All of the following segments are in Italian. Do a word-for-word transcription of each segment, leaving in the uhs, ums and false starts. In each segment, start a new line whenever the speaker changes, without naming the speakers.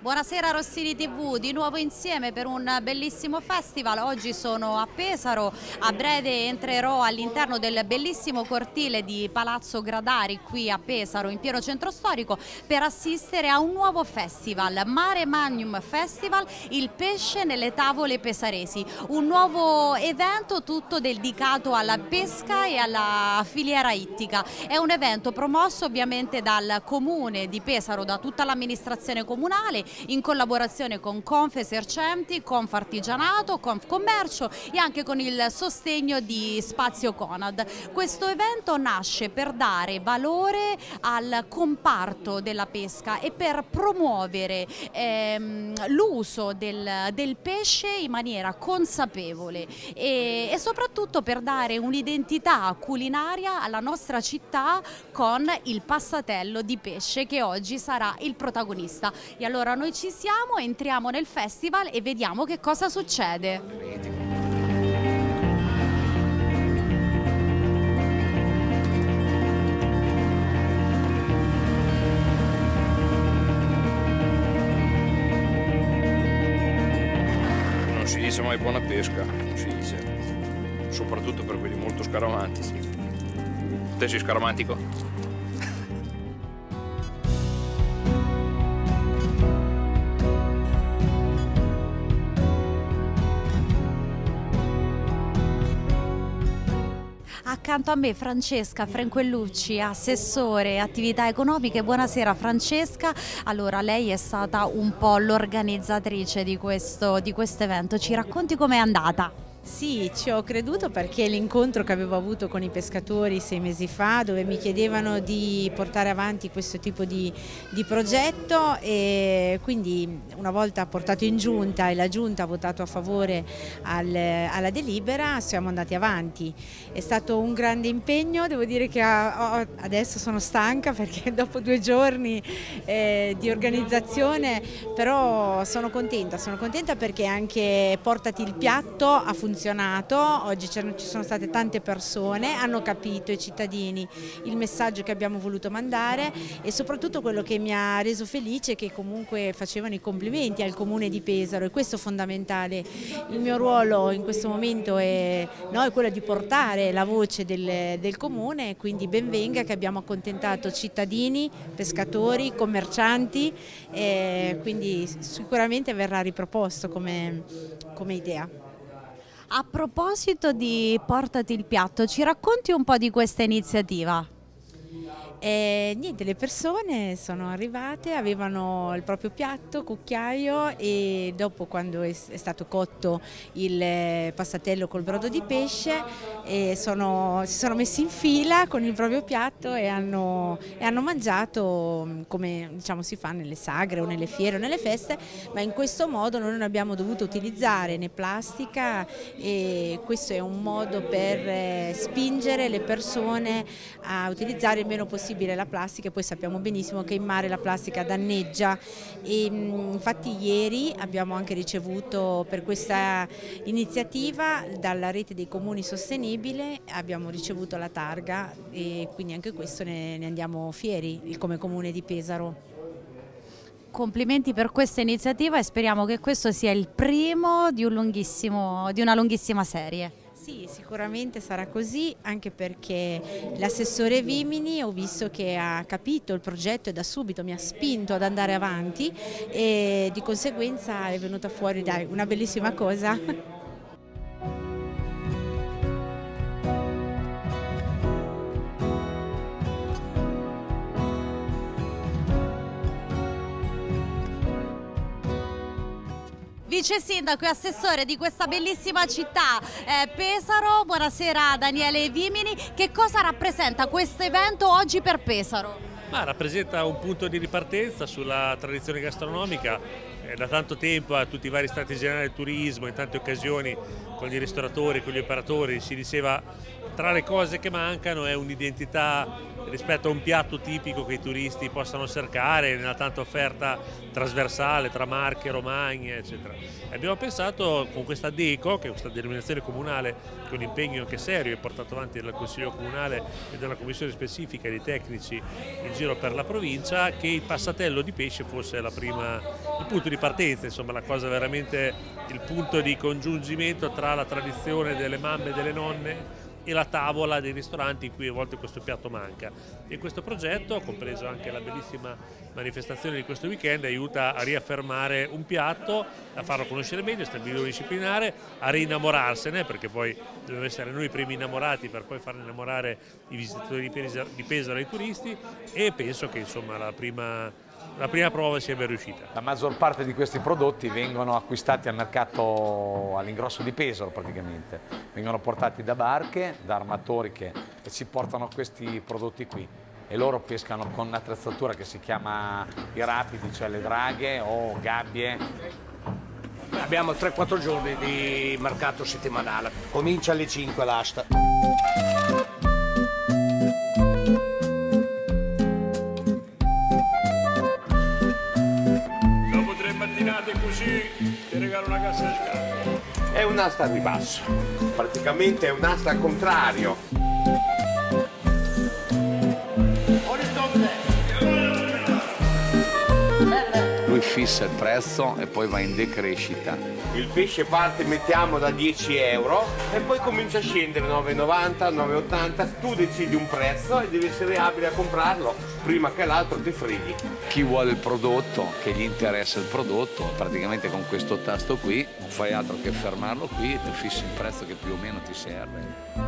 Buonasera Rossini tivù, di nuovo insieme per un bellissimo festival. Oggi sono a Pesaro, a breve entrerò all'interno del bellissimo cortile di Palazzo Gradari qui a Pesaro, in pieno centro storico, per assistere a un nuovo festival, Mare Magnum Festival, il pesce nelle tavole pesaresi. Un nuovo evento tutto dedicato alla pesca e alla filiera ittica. È un evento promosso ovviamente dal Comune di Pesaro, da tutta l'amministrazione comunale, in collaborazione con Confesercenti, Confartigianato, Confcommercio e anche con il sostegno di Spazio Conad. Questo evento nasce per dare valore al comparto della pesca e per promuovere ehm, l'uso del, del pesce in maniera consapevole e, e soprattutto per dare un'identità culinaria alla nostra città con il passatello di pesce che oggi sarà il protagonista. E allora noi ci siamo, entriamo nel festival e vediamo che cosa succede.
Non si dice mai buona pesca, non si dice, soprattutto per quelli molto scaramantici. Te sei scaramantico?
Accanto a me Francesca Franquellucci, assessore attività economiche. Buonasera Francesca. Allora, lei è stata un po' l'organizzatrice di questo, di questo evento, ci racconti com'è andata?
Sì, ci ho creduto perché l'incontro che avevo avuto con i pescatori sei mesi fa, dove mi chiedevano di portare avanti questo tipo di, di progetto, e quindi una volta portato in giunta e la giunta ha votato a favore al, alla delibera, siamo andati avanti. È stato un grande impegno, devo dire che ho, adesso sono stanca perché dopo due giorni eh, di organizzazione, però sono contenta, sono contenta perché anche Portati il piatto ha funzionato. Oggi ci sono state tante persone, hanno capito, i cittadini, il messaggio che abbiamo voluto mandare, e soprattutto quello che mi ha reso felice è che comunque facevano i complimenti al Comune di Pesaro, e questo è fondamentale. Il mio ruolo in questo momento è, no, è quello di portare la voce del, del Comune, quindi ben venga che abbiamo accontentato cittadini, pescatori, commercianti, e quindi sicuramente verrà riproposto come, come idea.
A proposito di Portati il piatto, ci racconti un po' di questa iniziativa?
E niente, le persone sono arrivate, avevano il proprio piatto, cucchiaio, e dopo, quando è, è stato cotto il passatello col brodo di pesce, e sono, si sono messi in fila con il proprio piatto e hanno, e hanno mangiato come, diciamo, si fa nelle sagre o nelle fiere o nelle feste, ma in questo modo noi non abbiamo dovuto utilizzare né plastica, e questo è un modo per spingere le persone a utilizzare il meno possibile la plastica. E poi sappiamo benissimo che in mare la plastica danneggia, e infatti ieri abbiamo anche ricevuto per questa iniziativa dalla rete dei comuni sostenibile, abbiamo ricevuto la targa, e quindi anche questo ne, ne andiamo fieri come Comune di Pesaro.
Complimenti per questa iniziativa e speriamo che questo sia il primo di, un lunghissimo, di una lunghissima serie.
Sì, sicuramente sarà così, anche perché l'assessore Vimini ho visto che ha capito il progetto e da subito mi ha spinto ad andare avanti, e di conseguenza è venuta fuori, dai, una bellissima cosa.
Vice Sindaco e Assessore di questa bellissima città eh, Pesaro, buonasera Daniele Vimini. Che cosa rappresenta questo evento oggi per Pesaro?
Ma rappresenta un punto di ripartenza sulla tradizione gastronomica da tanto tempo a tutti i vari stati generali del turismo, in tante occasioni con i ristoratori, con gli operatori, si diceva tra le cose che mancano è un'identità rispetto a un piatto tipico che i turisti possano cercare nella tanta offerta trasversale tra Marche, Romagne, eccetera. E abbiamo pensato con questa DECO, che è questa denominazione comunale, che è un impegno anche serio, è portato avanti dal Consiglio Comunale e dalla Commissione specifica dei tecnici in giro per la provincia, che il passatello di pesce fosse la prima, il punto di partenza, insomma la cosa veramente, il punto di congiungimento tra la tradizione delle mamme e delle nonne e la tavola dei ristoranti in cui a volte questo piatto manca. E questo progetto, compreso anche la bellissima manifestazione di questo weekend, aiuta a riaffermare un piatto, a farlo conoscere meglio, a stabilire un disciplinare, a rinnamorarsene, perché poi dobbiamo essere noi i primi innamorati per poi far innamorare i visitatori di Pesaro e i turisti, e penso che insomma la prima La prima prova sia ben riuscita.
La maggior parte di questi prodotti vengono acquistati al mercato all'ingrosso di Pesaro praticamente, vengono portati da barche, da armatori che ci portano questi prodotti qui e loro pescano con un'attrezzatura che si chiama i rapidi, cioè le draghe o gabbie.
Abbiamo tre quattro giorni di mercato settimanale, comincia alle cinque l'asta.
Così ti regalo una cassa di scarpe.
È un'asta a ribasso, praticamente è un'asta al contrario.
Lui fissa il prezzo e poi va in decrescita.
Il pesce parte, mettiamo, da dieci euro e poi comincia a scendere nove e novanta, nove e ottanta, tu decidi un prezzo e devi essere abile a comprarlo prima che l'altro ti freghi.
Chi vuole il prodotto, che gli interessa il prodotto, praticamente con questo tasto qui non fai altro che fermarlo qui e ti fissi il prezzo che più o meno ti serve.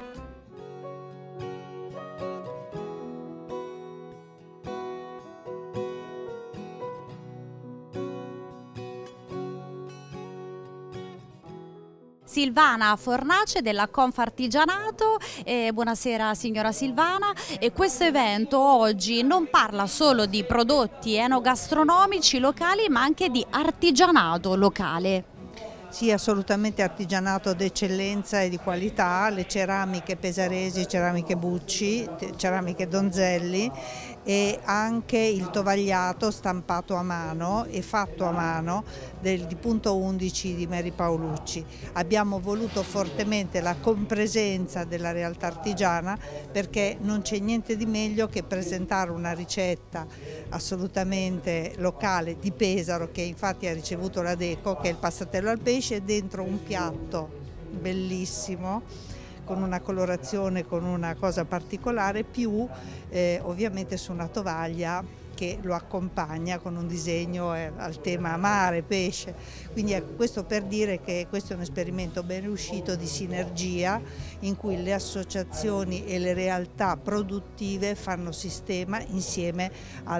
Silvana Fornace della Confartigianato, eh, buonasera signora Silvana. E questo evento oggi non parla solo di prodotti enogastronomici locali ma anche di artigianato locale.
Sì, assolutamente artigianato d'eccellenza e di qualità, le ceramiche pesaresi, ceramiche Bucci, ceramiche Donzelli e anche il tovagliato stampato a mano e fatto a mano del, di punto undici di Mary Paolucci. Abbiamo voluto fortemente la compresenza della realtà artigiana perché non c'è niente di meglio che presentare una ricetta assolutamente locale di Pesaro, che infatti ha ricevuto la DECO, che è il passatello al pesce, dentro un piatto bellissimo con una colorazione, con una cosa particolare, più eh, ovviamente su una tovaglia che lo accompagna con un disegno eh, al tema mare, pesce. Quindi ecco, questo per dire che questo è un esperimento ben riuscito di sinergia in cui le associazioni e le realtà produttive fanno sistema insieme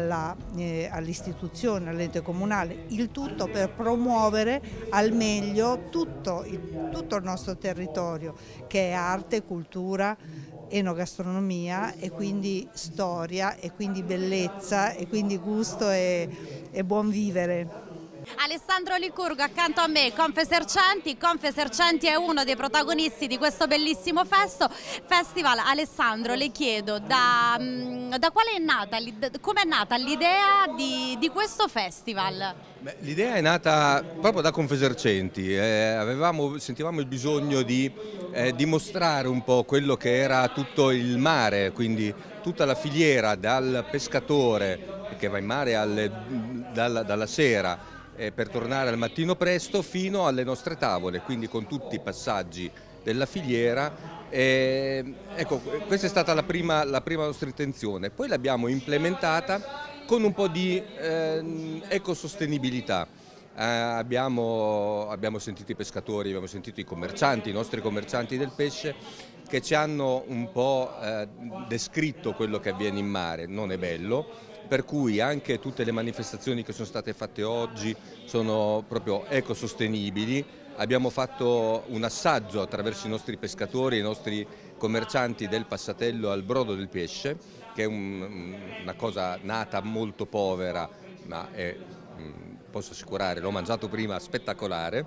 eh, all'istituzione, all'ente comunale, il tutto per promuovere al meglio tutto il, tutto il nostro territorio, che è arte, cultura, enogastronomia e quindi storia e quindi bellezza e quindi gusto e, e buon vivere.
Alessandro Licurgo accanto a me, Confesercenti. Confesercenti è uno dei protagonisti di questo bellissimo festo, festival. Alessandro, le chiedo da, da quale è nata, come è nata l'idea di, di questo festival?
L'idea è nata proprio da Confesercenti, eh, avevamo, sentivamo il bisogno di eh, dimostrare un po' quello che era tutto il mare, quindi tutta la filiera dal pescatore che va in mare alle, dalla, dalla sera eh, per tornare al mattino presto fino alle nostre tavole, quindi con tutti i passaggi della filiera. Eh, ecco, questa è stata la prima, la prima nostra intenzione, poi l'abbiamo implementata con un po' di eh, ecosostenibilità. Eh, abbiamo, abbiamo sentito i pescatori, abbiamo sentito i commercianti, i nostri commercianti del pesce, che ci hanno un po' eh, descritto quello che avviene in mare, non è bello, per cui anche tutte le manifestazioni che sono state fatte oggi sono proprio ecosostenibili. Abbiamo fatto un assaggio attraverso i nostri pescatori e i nostri commercianti del passatello al brodo del pesce, che è un, una cosa nata molto povera, ma è posso assicurare, l'ho mangiato prima, spettacolare,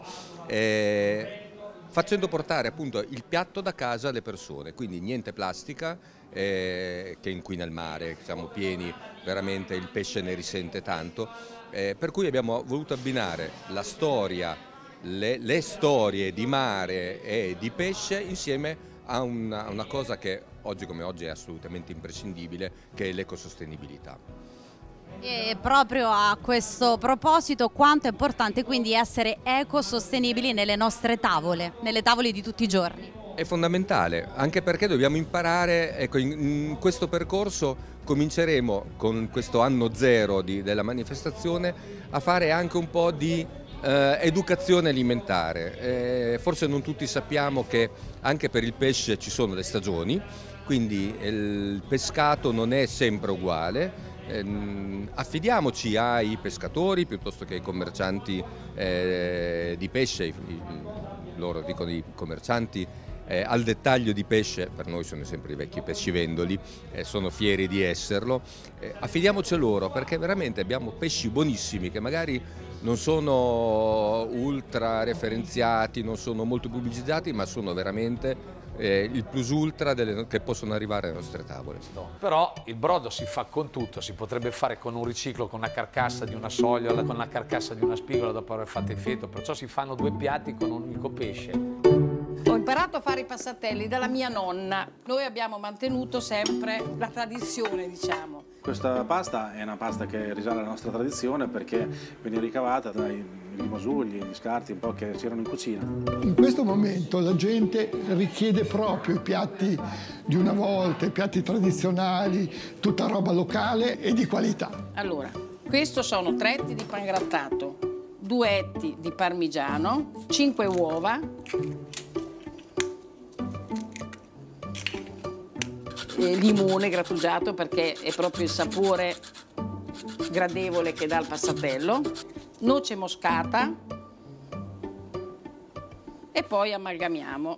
eh, facendo portare appunto il piatto da casa alle persone, quindi niente plastica eh, che inquina il mare, siamo pieni, veramente il pesce ne risente tanto, eh, per cui abbiamo voluto abbinare la storia, le, le storie di mare e di pesce insieme a una, una cosa che oggi come oggi è assolutamente imprescindibile, che è l'ecosostenibilità.
E proprio a questo proposito, quanto è importante quindi essere ecosostenibili nelle nostre tavole, nelle tavole di tutti i giorni?
È fondamentale, anche perché dobbiamo imparare, ecco, in, in questo percorso cominceremo con questo anno zero di, della manifestazione a fare anche un po' di eh, educazione alimentare. Eh, forse non tutti sappiamo che anche per il pesce ci sono le stagioni, quindi il pescato non è sempre uguale. Eh, affidiamoci ai pescatori piuttosto che ai commercianti eh, di pesce, i, i, loro dicono i commercianti eh, al dettaglio di pesce, per noi sono sempre i vecchi pescivendoli, eh, sono fieri di esserlo, eh, affidiamoci a loro perché veramente abbiamo pesci buonissimi che magari non sono ultra referenziati, non sono molto pubblicizzati, ma sono veramente Eh, il plus ultra delle, che possono arrivare alle nostre tavole.
No. Però il brodo si fa con tutto, si potrebbe fare con un riciclo, con una carcassa di una sogliola, con la carcassa di una spigola dopo aver fatto il feto, perciò si fanno due piatti con un unico pesce.
Ho imparato a fare i passatelli dalla mia nonna. Noi abbiamo mantenuto sempre la tradizione, diciamo.
Questa pasta è una pasta che risale alla nostra tradizione perché viene ricavata dai rimasugli, gli scarti un po' che c'erano in cucina.
In questo momento la gente richiede proprio i piatti di una volta, i piatti tradizionali, tutta roba locale e di qualità.
Allora, questo sono tre etti di pangrattato, due etti di parmigiano, cinque uova, e limone grattugiato perché è proprio il sapore gradevole che dà il passatello, noce moscata e poi amalgamiamo.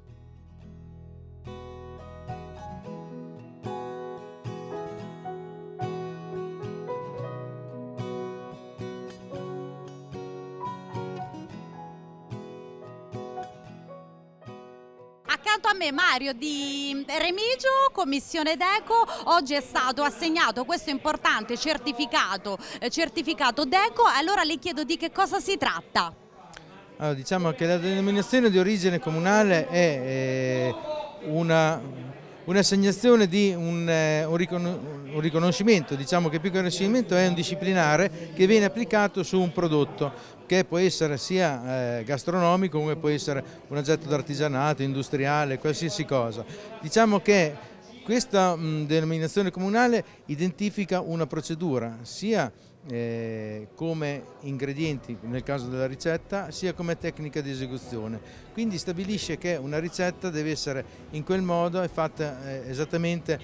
Accanto a me Mario di Remigio, Commissione Deco, oggi è stato assegnato questo importante certificato, eh, certificato Deco, allora le chiedo di che cosa si tratta.
Allora, diciamo che la denominazione di origine comunale è eh, una, un'assegnazione di un, eh, un, ricon un riconoscimento, diciamo che più che un riconoscimento è un disciplinare che viene applicato su un prodotto che può essere sia eh, gastronomico come può essere un oggetto d'artigianato, industriale, qualsiasi cosa. Diciamo che questa mh, denominazione comunale identifica una procedura sia eh, come ingredienti nel caso della ricetta sia come tecnica di esecuzione, quindi stabilisce che una ricetta deve essere in quel modo e fatta eh, esattamente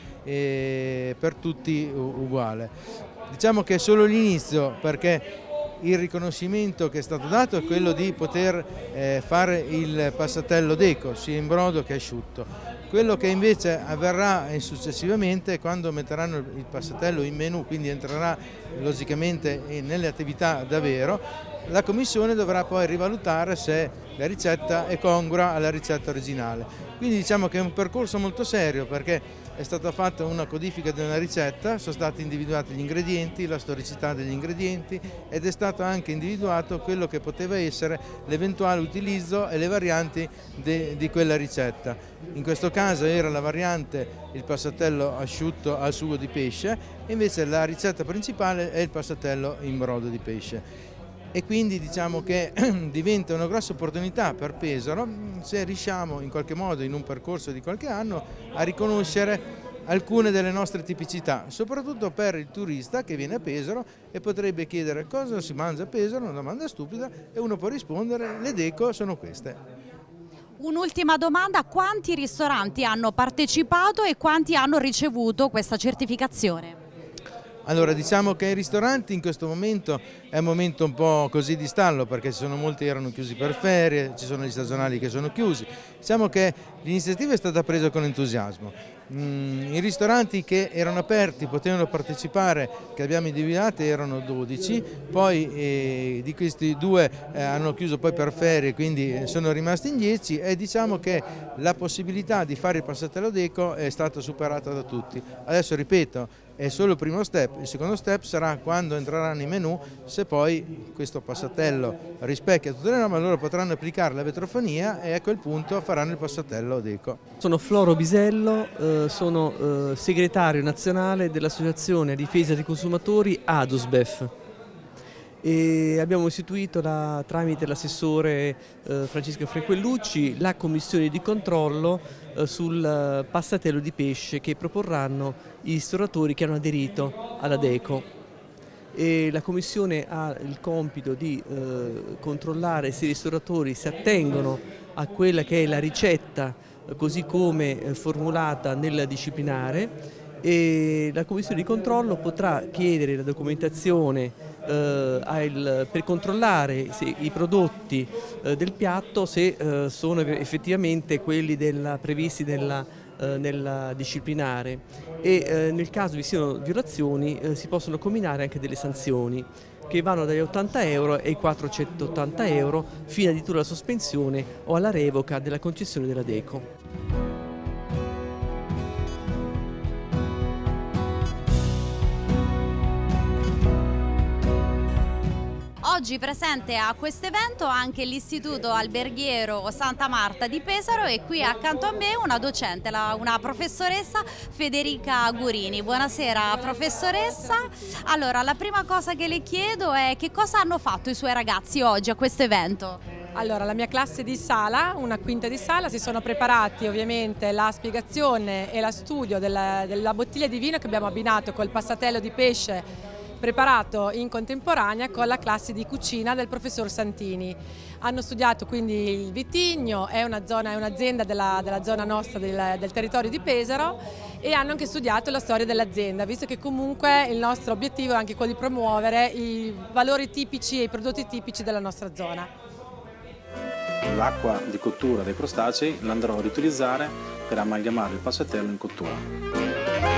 eh, per tutti uguale. Diciamo che è solo l'inizio perché il riconoscimento che è stato dato è quello di poter eh, fare il passatello Deco sia in brodo che asciutto. Quello che invece avverrà successivamente è quando metteranno il passatello in menù, quindi entrerà logicamente nelle attività davvero, la commissione dovrà poi rivalutare se la ricetta è congrua alla ricetta originale. Quindi diciamo che è un percorso molto serio perché è stata fatta una codifica di una ricetta, sono stati individuati gli ingredienti, la storicità degli ingredienti ed è stato anche individuato quello che poteva essere l'eventuale utilizzo e le varianti de, di quella ricetta. In questo caso era la variante il passatello asciutto al sugo di pesce e invece la ricetta principale è il passatello in brodo di pesce. E quindi diciamo che diventa una grossa opportunità per Pesaro se riusciamo in qualche modo in un percorso di qualche anno a riconoscere alcune delle nostre tipicità, soprattutto per il turista che viene a Pesaro e potrebbe chiedere cosa si mangia a Pesaro, una domanda stupida e uno può rispondere le Deco sono queste.
Un'ultima domanda, quanti ristoranti hanno partecipato e quanti hanno ricevuto questa certificazione?
Allora diciamo che i ristoranti in questo momento è un momento un po' così di stallo perché ci sono molti che erano chiusi per ferie, ci sono gli stagionali che sono chiusi. Diciamo che l'iniziativa è stata presa con entusiasmo. Mm, I ristoranti che erano aperti potevano partecipare, che abbiamo individuati, erano dodici, poi eh, di questi due eh, hanno chiuso poi per ferie, quindi sono rimasti in dieci, e diciamo che la possibilità di fare il passatello Deco è stata superata da tutti. Adesso ripeto, è solo il primo step, il secondo step sarà quando entreranno i menù, se poi questo passatello rispecchia tutte le norme, allora potranno applicare la vetrofonia e a quel punto faranno il passatello Deco.
Sono Floro Bisello, eh, sono eh, segretario nazionale dell'Associazione Difesa dei Consumatori ADUSBEF. E abbiamo istituito la, tramite l'assessore eh, Francesco Frequellucci la commissione di controllo eh, sul passatello di pesce che proporranno i ristoratori che hanno aderito alla Deco. E la commissione ha il compito di eh, controllare se i ristoratori si attengono a quella che è la ricetta eh, così come eh, formulata nel disciplinare, e la commissione di controllo potrà chiedere la documentazione eh, al, per controllare se i prodotti eh, del piatto se eh, sono effettivamente quelli della, previsti nella, eh, nella disciplinare, e eh, nel caso vi siano violazioni eh, si possono comminare anche delle sanzioni che vanno dagli ottanta euro ai quattrocentottanta euro, fino addirittura alla sospensione o alla revoca della concessione della Deco.
Oggi presente a questo evento anche l'Istituto Alberghiero Santa Marta di Pesaro, e qui accanto a me una docente, la, una professoressa Federica Gurini. Buonasera professoressa. Allora, la prima cosa che le chiedo è che cosa hanno fatto i suoi ragazzi oggi a questo evento?
Allora, la mia classe di sala, una quinta di sala, si sono preparati ovviamente la spiegazione e la studio della, della bottiglia di vino che abbiamo abbinato col passatello di pesce preparato in contemporanea con la classe di cucina del professor Santini. Hanno studiato quindi il vitigno, è un'azienda della, della zona nostra del, del territorio di Pesaro, e hanno anche studiato la storia dell'azienda, visto che comunque il nostro obiettivo è anche quello di promuovere i valori tipici e i prodotti tipici della nostra zona.
L'acqua di cottura dei crostacei l'andrò a riutilizzare per amalgamare il passatello in cottura.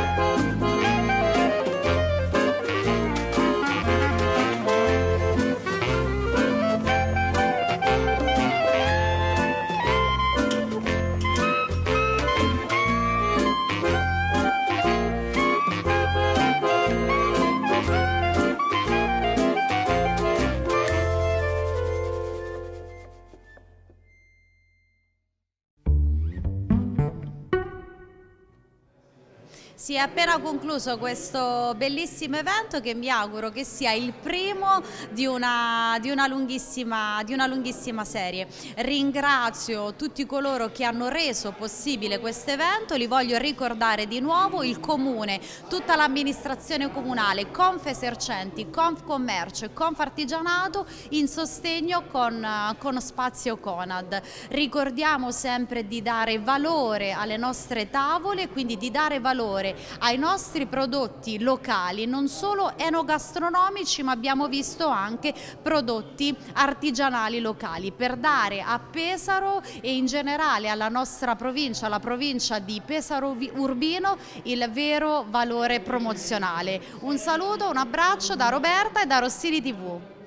Si è appena concluso questo bellissimo evento che mi auguro che sia il primo di una, di una, lunghissima, di una lunghissima serie. Ringrazio tutti coloro che hanno reso possibile questo evento, li voglio ricordare di nuovo: il Comune, tutta l'amministrazione comunale, Confesercenti, Confcommercio e Confartigianato in sostegno con, con Spazio Conad. Ricordiamo sempre di dare valore alle nostre tavole, quindi di dare valore ai nostri prodotti locali, non solo enogastronomici, ma abbiamo visto anche prodotti artigianali locali, per dare a Pesaro e in generale alla nostra provincia, la provincia di Pesaro Urbino, il vero valore promozionale. Un saluto, un abbraccio da Roberta e da Rossini tivù.